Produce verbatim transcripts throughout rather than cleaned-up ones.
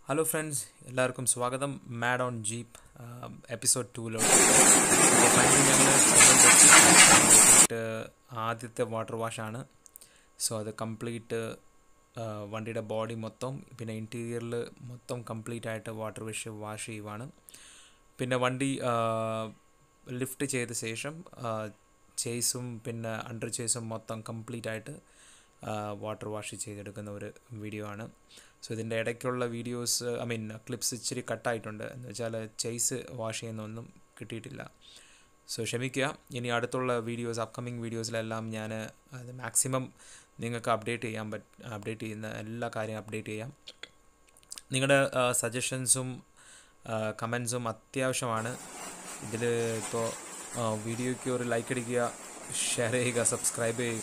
Hello friends, എല്ലാവർക്കും സ്വാഗതം. Mad on jeep episode ടൂലോട്ട് ആദ്യത്തെ വാട്ടർ വാഷാണ്. സോ അത് കംപ്ലീറ്റ് വണ്ടിയുടെ ബോഡി മൊത്തം പിന്നെ ഇൻറ്റീരിയറിൽ മൊത്തം കംപ്ലീറ്റ് ആയിട്ട് വാട്ടർ വാഷ് വാഷ് ചെയ്യുവാണ്. പിന്നെ വണ്ടി ലിഫ്റ്റ് ചെയ്ത ശേഷം ചേസും പിന്നെ അണ്ടർ ചേസും മൊത്തം കംപ്ലീറ്റ് ആയിട്ട് വാട്ടർ വാഷ് ചെയ്തെടുക്കുന്ന ഒരു വീഡിയോ ആണ്. സോ ഇതിൻ്റെ ഇടയ്ക്കുള്ള വീഡിയോസ് ഐ മീൻ ക്ലിപ്സ് ഇച്ചിരി കട്ടായിട്ടുണ്ട്. എന്ന് വെച്ചാൽ ചേസ് വാഷ് ചെയ്യുന്നൊന്നും കിട്ടിയിട്ടില്ല. സോ ക്ഷമിക്കുക. ഇനി അടുത്തുള്ള വീഡിയോസ് അപ്കമിങ് വീഡിയോസിലെല്ലാം ഞാൻ അത് മാക്സിമം നിങ്ങൾക്ക് അപ്ഡേറ്റ് ചെയ്യാൻ പറ്റ അപ്ഡേറ്റ് ചെയ്യുന്ന എല്ലാ കാര്യവും അപ്ഡേറ്റ് ചെയ്യാം. നിങ്ങളുടെ സജഷൻസും കമൻസും അത്യാവശ്യമാണ്. ഇതിൽ ഇപ്പോൾ വീഡിയോയ്ക്ക് ഒരു ലൈക്ക് അടിക്കുക, ഷെയർ ചെയ്യുക, സബ്സ്ക്രൈബ് ചെയ്യുക.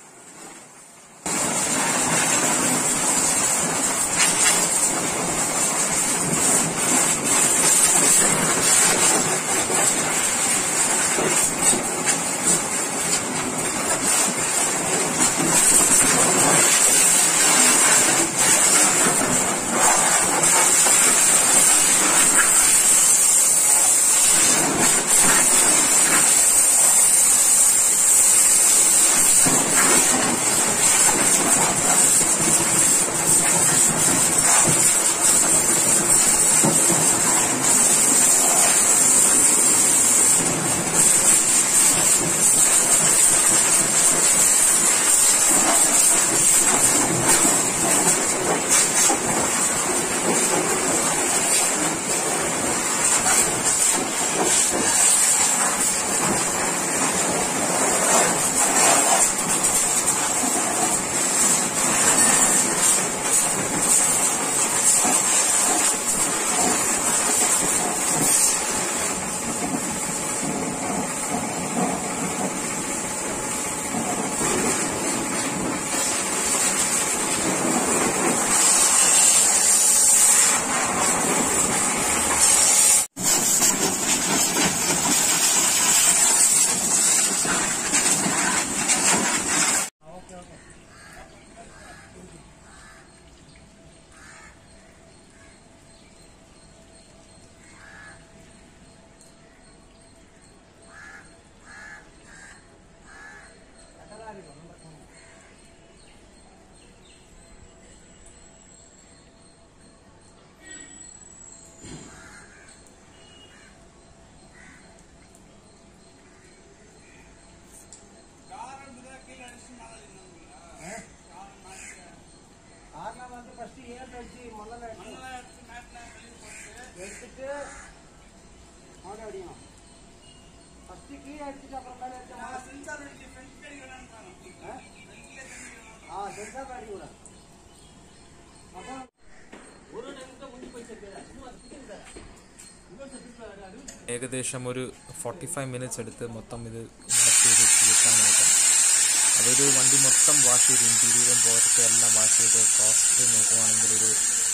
ഏകദേശം ഒരു ഫോർട്ടി ഫൈവ് മിനിറ്റ്സ് എടുത്ത് മൊത്തം ഇത് വാഷ് ചെയ്ത് തീർക്കാനായിട്ട്. അതൊരു വണ്ടി മൊത്തം വാഷ് ചെയ്ത് ഇൻറ്റീരിയറും പുറത്തും എല്ലാം വാഷ് ചെയ്ത് കോസ്റ്റ് നോക്കുവാണെങ്കിൽ ഒരു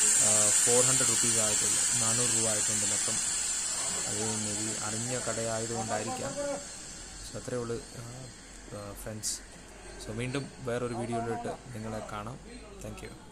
ഫോർ ഹൺഡ്രഡ് റുപ്പീസ് ആയിട്ടുള്ളൂ, നാനൂറ് രൂപ ആയിട്ടുണ്ട് മൊത്തം. അത് മേ ബി അറിഞ്ഞ കടയായതുകൊണ്ടായിരിക്കാം. സോ അത്രയേ ഉള്ളൂ ഫ്രണ്ട്സ്. സോ വീണ്ടും വേറൊരു വീഡിയോയിലോട്ട് നിങ്ങളെ കാണാം. Thank U.